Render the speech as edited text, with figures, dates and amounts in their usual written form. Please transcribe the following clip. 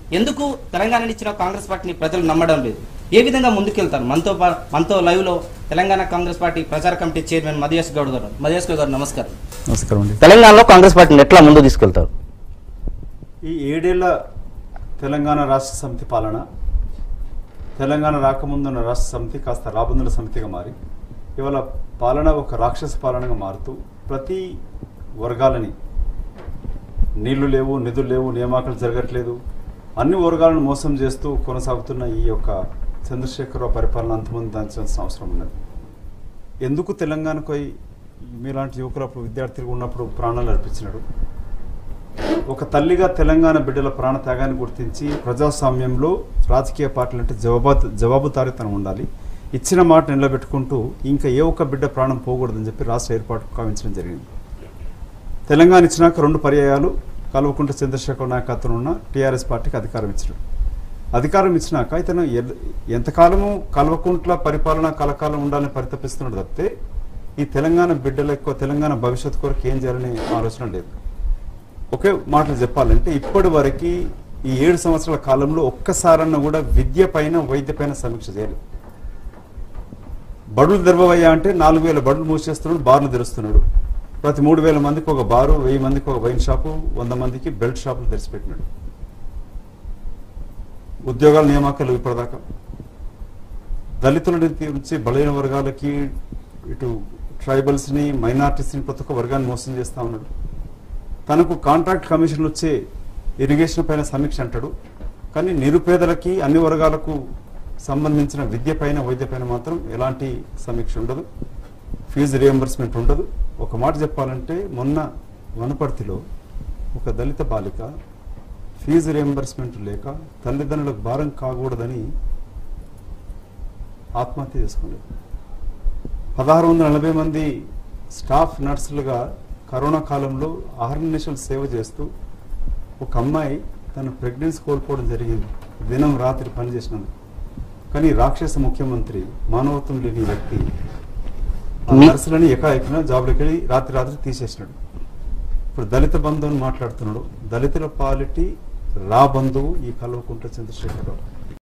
ఎందుకు తెలంగాణ ఇచ్చిన కాంగ్రెస్ పార్టీని ప్రజలు నమ్మడం లేదు? ఏ విధంగా ముందుకెళ్తారు? మనతో లైవ్ లో తెలంగాణ కాంగ్రెస్ పార్టీ ప్రచార కమిటీ చైర్మన్ మధేష్ గౌడ్ గారు. మధేష్ గౌడ్ గారు నమస్కారం. నమస్కారం అండి. తెలంగాణలో కాంగ్రెస్ పార్టీని ఎట్లా ముందు తీసుకెళ్తారు? ఈ 7 ఏళ్ల తెలంగాణ రాష్ట్ర సమితి పాలన, తెలంగాణ రాకముందున్న రాష్ట్ర సమితి కాస్త రాబందుల సమితిగా మారి ఇవాళ పాలన ఒక రాక్షస పాలనగా మారుతూ ప్రతి వర్గాలని, నీళ్లు లేవు, నిధులు లేవు, నియామకాలు జరగట్లేదు, అన్ని వర్గాలను మోసం చేస్తూ కొనసాగుతున్న ఈ యొక్క చంద్రశేఖరరావు పరిపాలన అంతమంది దాల్చాల్సిన అవసరం ఉన్నది. ఎందుకు తెలంగాణకు మీలాంటి యువకులు అప్పుడు విద్యార్థులు ఉన్నప్పుడు ప్రాణాలు అర్పించినాడు? ఒక తల్లిగా తెలంగాణ బిడ్డల ప్రాణ త్యాగాన్ని గుర్తించి ప్రజాస్వామ్యంలో రాజకీయ పార్టీలు అంటే జవాబుదారీతనం ఉండాలి, ఇచ్చిన మాట నిలబెట్టుకుంటూ ఇంకా ఏ ఒక్క బిడ్డ ప్రాణం పోకూడదని చెప్పి రాష్ట్ర ఏర్పాటు కావించడం జరిగింది. తెలంగాణ ఇచ్చినాక 2 పర్యాయాలు కల్వకుంట్ల చంద్రశేఖర్ నాయకత్వం ఉన్న టీఆర్ఎస్ పార్టీకి అధికారం ఇచ్చినాక ఇతను ఎంతకాలము కల్వకుంట్ల పరిపాలన కలకాలం ఉండాలని పరితపిస్తున్నాడు తప్పితే ఈ తెలంగాణ బిడ్డల ఎక్కువ తెలంగాణ భవిష్యత్తు కొరకు ఏం చేయాలనే ఆలోచన లేదు. ఒకే మాటలు చెప్పాలంటే ఇప్పటి వరకు ఈ 7 సంవత్సరాల కాలంలో ఒక్కసారన్నా కూడా విద్య పైన వైద్య పైన సమీక్ష చేయలేదు. బడులు తెరవయ్యా అంటే 4000 బడులు మూసేస్తున్నాడు, బార్లు తెరుస్తున్నాడు. ప్రతి 3000 మందికి ఒక బారు, 1000 మందికి ఒక వైన్ షాపు, 100 మందికి బెల్ట్ షాపులు తెరిచిపెట్టినాడు. ఉద్యోగాల నియామకాలు ఇప్పటిదాకా దళితుల నుంచి బలైన వర్గాలకి, ఇటు ట్రైబల్స్ని, మైనార్టీస్ని, ప్రతి ఒక్క వర్గాన్ని మోసం చేస్తూ ఉన్నాడు. తనకు కాంట్రాక్ట్ కమిషన్లు వచ్చే ఇరిగేషన్ పైన సమీక్ష అంటాడు, కానీ నిరుపేదలకి, అన్ని వర్గాలకు సంబంధించిన విద్య పైన వైద్య పైన మాత్రం ఎలాంటి సమీక్ష ఉండదు, ఫీజు రియంబర్స్మెంట్ ఉండదు. ఒక మాట చెప్పాలంటే మొన్న వనపర్తిలో ఒక దళిత బాలిక ఫీజు రియంబర్స్మెంట్ లేక తల్లిదండ్రులకు భారం కాకూడదని ఆత్మహత్య చేసుకున్నారు. 1640 మంది స్టాఫ్ నర్సులుగా కరోనా కాలంలో అహర్నిశలు సేవ చేస్తూ ఒక అమ్మాయి తన ప్రెగ్నెన్సీ కోల్పోవడం జరిగింది, దినం రాత్రి పనిచేసినందుకు. కానీ రాక్షస ముఖ్యమంత్రి, మానవత్వం లేని వ్యక్తి నర్సులని ఎకాఎకిన జాబ్లోకి వెళ్ళి రాత్రి తీసేసినాడు. ఇప్పుడు దళిత బంధువుని మాట్లాడుతున్నాడు. దళితుల పాలిటీ రా బంధువు ఈ కల్వకుంట్ల చంద్రశేఖరరావు.